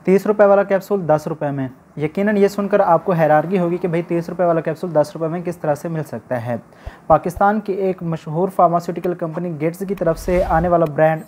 ₹30 वाला कैप्सूल 10 रुपये में। यकीनन ये सुनकर आपको हैरानगी होगी कि भाई 30 रुपये वाला कैप्सूल 10 रुपये में किस तरह से मिल सकता है। पाकिस्तान की एक मशहूर फार्मास्यूटिकल कंपनी गेट्स की तरफ से आने वाला ब्रांड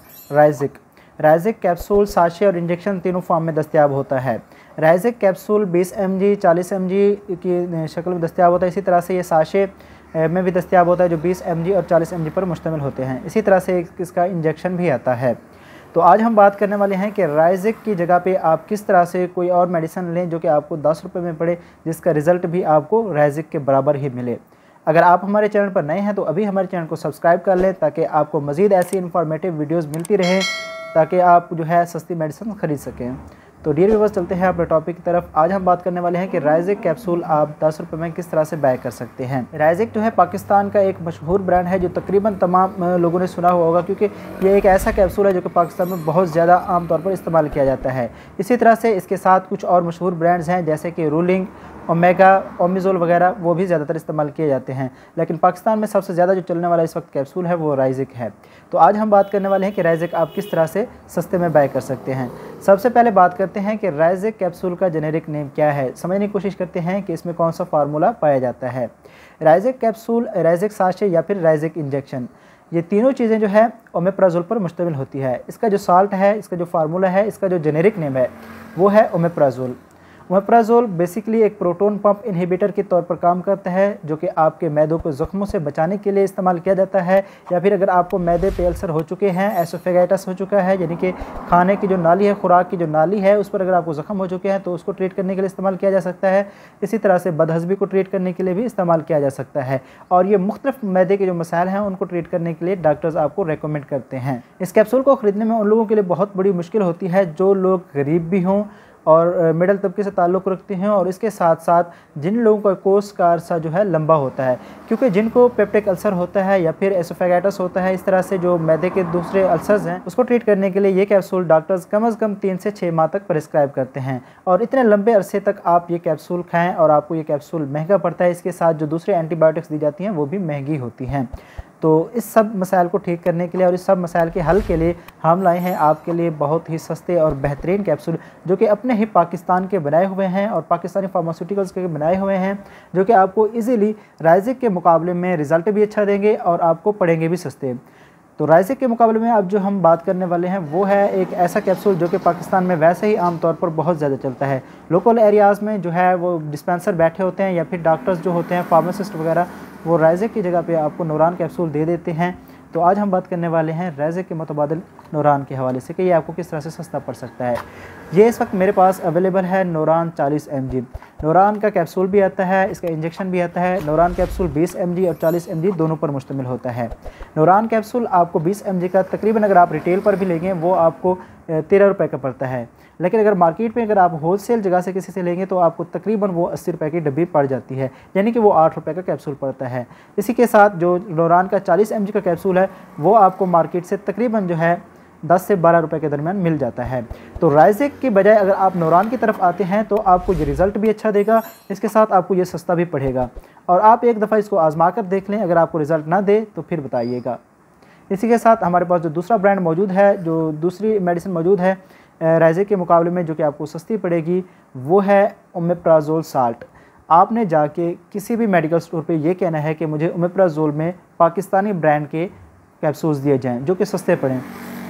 राइजिक कैप्सूल, साशे और इंजेक्शन तीनों फॉर्म में दस्तयाब होता है। राइजिक कैप्सूल 20 mg, 40 mg की शक्ल में दस्तयाब होता है। इसी तरह से ये साशे में भी दस्तयाब होता है जो 20 mg और 40 mg पर मुश्तमिल होते हैं। इसी तरह से इसका इंजेक्शन भी आता है। तो आज हम बात करने वाले हैं कि राइजिक की जगह पे आप किस तरह से कोई और मेडिसिन लें जो कि आपको 10 रुपये में पड़े, जिसका रिज़ल्ट भी आपको राइजिक के बराबर ही मिले। अगर आप हमारे चैनल पर नए हैं तो अभी हमारे चैनल को सब्सक्राइब कर लें ताकि आपको मज़ीद ऐसी इन्फॉर्मेटिव वीडियोज़ मिलती रहे, ताकि आप जो है सस्ती मेडिसिन ख़रीद सकें। तो डियर व्यूअर्स, चलते हैं अपने टॉपिक की तरफ। आज हम बात करने वाले हैं कि राइजिक कैप्सूल आप 10 रुपये में किस तरह से बाय कर सकते हैं। राइजिक जो है पाकिस्तान का एक मशहूर ब्रांड है जो तकरीबन तमाम लोगों ने सुना हुआ होगा, क्योंकि ये एक ऐसा कैप्सूल है जो कि पाकिस्तान में बहुत ज़्यादा आम तौर पर इस्तेमाल किया जाता है। इसी तरह से इसके साथ कुछ और मशहूर ब्रांड्स हैं जैसे कि रूलिंग, ओमेगा, ओमिज़ोल वगैरह, वो भी ज़्यादातर इस्तेमाल किए जाते हैं। लेकिन पाकिस्तान में सबसे ज़्यादा जो चलने वाला इस वक्त कैप्सूल है वो राइजिक है। तो आज हम बात करने वाले हैं कि राइजिक आप किस तरह से सस्ते में बाय कर सकते हैं। सबसे पहले बात करते हैं कि राइजिक कैप्सूल का जेनेरिक नेम क्या है। समझने की कोशिश करते हैं कि इसमें कौन सा फार्मूला पाया जाता है। राइजिक कैप्सूल, राइजिक साशे या फिर राइजिक इंजेक्शन, ये तीनों चीज़ें जो है ओमेप्राजोल पर मुश्तमिल होती है। इसका जो साल्ट है, इसका जो फार्मूला है, इसका जो जेनेरिक नेम है वो है ओमेप्राजोल। ओमेप्राजोल बेसिकली एक प्रोटोन पंप इनहिबिटर के तौर पर काम करता है, जो कि आपके मैदों को ज़ख्मों से बचाने के लिए इस्तेमाल किया जाता है, या फिर अगर आपको मैदे पे अल्सर हो चुके हैं, एसोफेगाइटिस हो चुका है, यानी कि खाने की जो नाली है, खुराक की जो नाली है, उस पर अगर आपको ज़ख्म हो चुके हैं तो उसको ट्रीट करने के लिए इस्तेमाल किया जा सकता है। इसी तरह से बदहज़मी को ट्रीट करने के लिए भी इस्तेमाल किया जा सकता है। और ये मुख्तलिफ मैदे के जो मसाइल हैं उनको ट्रीट करने के लिए डॉक्टर्स आपको रेकमेंड करते हैं। इस कैप्सूल को ख़रीदने में उन लोगों के लिए बहुत बड़ी मुश्किल होती है जो लोग गरीब भी हों और मिडिल तबके से ताल्लुक़ रखते हैं, और इसके साथ साथ जिन लोगों का कोर्स का अरसा जो है लंबा होता है, क्योंकि जिनको पेप्टिक अल्सर होता है या फिर एसोफेगाइटिस होता है, इस तरह से जो मैदे के दूसरे अल्सर्स हैं उसको ट्रीट करने के लिए ये कैप्सूल डॉक्टर्स कम से कम 3 से 6 माह तक प्रिस्क्राइब करते हैं। और इतने लंबे अरसे तक आप ये कैप्सूल खाएँ और आपको ये कैप्सूल महंगा पड़ता है। इसके साथ जो दूसरे एंटीबायोटिक्स दी जाती हैं वो भी महंगी होती हैं। तो इस सब मसाइल को ठीक करने के लिए और इस सब मसाइल के हल के लिए हम लाए हैं आपके लिए बहुत ही सस्ते और बेहतरीन कैप्सूल, जो कि अपने ही पाकिस्तान के बनाए हुए हैं और पाकिस्तानी फार्मास्यूटिकल्स के बनाए हुए हैं, जो कि आपको इजीली राइजिक के मुकाबले में रिज़ल्ट भी अच्छा देंगे और आपको पड़ेंगे भी सस्ते। तो राइजिक के मुकाबले में अब जो हम बात करने वाले हैं वो है एक ऐसा कैप्सूल जो कि पाकिस्तान में वैसे ही आम तौर पर बहुत ज़्यादा चलता है। लोकल एरियाज़ में जो है वो डिस्पेंसर बैठे होते हैं या फिर डॉक्टर्स जो होते हैं, फार्मासिस्ट वगैरह, वो राइजिक की जगह पे आपको नूरान कैप्सूल दे देते हैं। तो आज हम बात करने वाले हैं राइजिक के मुतबादिल नूरान के हवाले से कि ये आपको किस तरह से सस्ता पड़ सकता है। ये इस वक्त मेरे पास अवेलेबल है नूरान 40 mg। नूरान का कैप्सूल भी आता है, इसका इंजेक्शन भी आता है। नूरान कैप्सूल 20 mg और 40 mg दोनों पर मुश्तमिल होता है। नूरान कैप्सूल आपको 20 mg का तकरीबन अगर आप रिटेल पर भी लेंगे वो आपको 13 रुपये का पड़ता है, लेकिन अगर मार्केट में अगर आप होलसेल जगह से किसी से लेंगे तो आपको तकरीबन वो 80 रुपये की डब्बी पड़ जाती है, यानी कि वो 8 रुपये का कैप्सूल पड़ता है। इसी के साथ जो नूरान का 40 mg का कैप्सूल है वो आपको मार्केट से तकरीबन जो है 10 से 12 रुपये के दरमियान मिल जाता है। तो राइजिक की बजाय अगर आप नूरान की तरफ आते हैं तो आपको ये रिज़ल्ट भी अच्छा देगा, इसके साथ आपको ये सस्ता भी पड़ेगा। और आप एक दफ़ा इसको आजमा कर देख लें, अगर आपको रिज़ल्ट ना दे तो फिर बताइएगा। इसी के साथ हमारे पास जो दूसरा ब्रांड मौजूद है, जो दूसरी मेडिसिन मौजूद है राइजिक के मुकाबले में जो कि आपको सस्ती पड़ेगी, वो है ओमेप्राजोल साल्ट। आपने जाके किसी भी मेडिकल स्टोर पे ये कहना है कि मुझे ओमेप्राजोल में पाकिस्तानी ब्रांड के कैप्सूल्स दिए जाएं जो कि सस्ते पड़ें।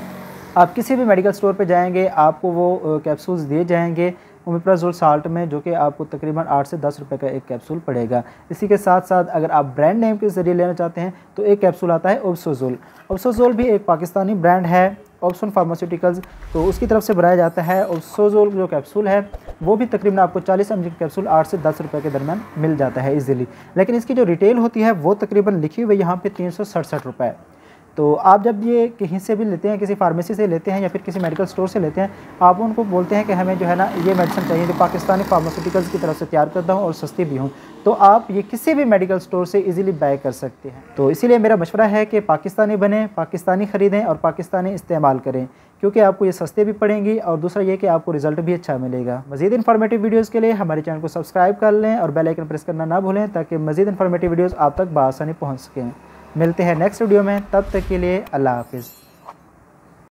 आप किसी भी मेडिकल स्टोर पे जाएंगे आपको वो कैप्सूल्स दिए जाएंगे ओमेप्राजोल साल्ट में, जो कि आपको तकरीबन 8 से 10 रुपये का एक कैप्सूल पड़ेगा। इसी के साथ साथ अगर आप ब्रांड नेम के ज़रिए लेना चाहते हैं तो एक कैप्सूल आता है ओब्सोजोल। ओब्सोजोल भी एक पाकिस्तानी ब्रांड है, ऑप्शन फार्मास्यूटिकल्स, तो उसकी तरफ से बनाया जाता है। ओब्सोजोल जो कैप्सूल है वो भी तकरीबन आपको 40 mg कैप्सूल 8 से 10 रुपये के दरमियान मिल जाता है इजीली, लेकिन इसकी जो रिटेल होती है वो तकरीबन लिखी हुई यहाँ पे 367 रुपये। तो आप जब ये कहीं से भी लेते हैं, किसी फार्मेसी से लेते हैं या फिर किसी मेडिकल स्टोर से लेते हैं, आप उनको बोलते हैं कि हमें जो है ना ये मेडिसिन चाहिए जो पाकिस्तानी फार्मास्यूटिकल्स की तरफ से तैयार करता हूँ और सस्ती भी हूँ, तो आप ये किसी भी मेडिकल स्टोर से इजीली बाय कर सकते हैं। तो इसीलिए मेरा मशवरा है कि पाकिस्तानी बने, पाकिस्तानी ख़रीदें और पाकिस्तानी इस्तेमाल करें, क्योंकि आपको ये सस्ते भी पड़ेंगी और दूसरा ये कि आपको रिजल्ट भी अच्छा मिलेगा। मज़ीद इन्फॉर्मेटिव वीडियोज़ के लिए हमारे चैनल को सब्सक्राइब कर लें और बेल आइकन प्रेस करना ना भूलें, ताकि मज़ीद इन्फॉर्मेटिव वीडियोज़ आप तक बआसानी पहुँच सकें। मिलते हैं नेक्स्ट वीडियो में, तब तक के लिए अल्लाह हाफ़िज़।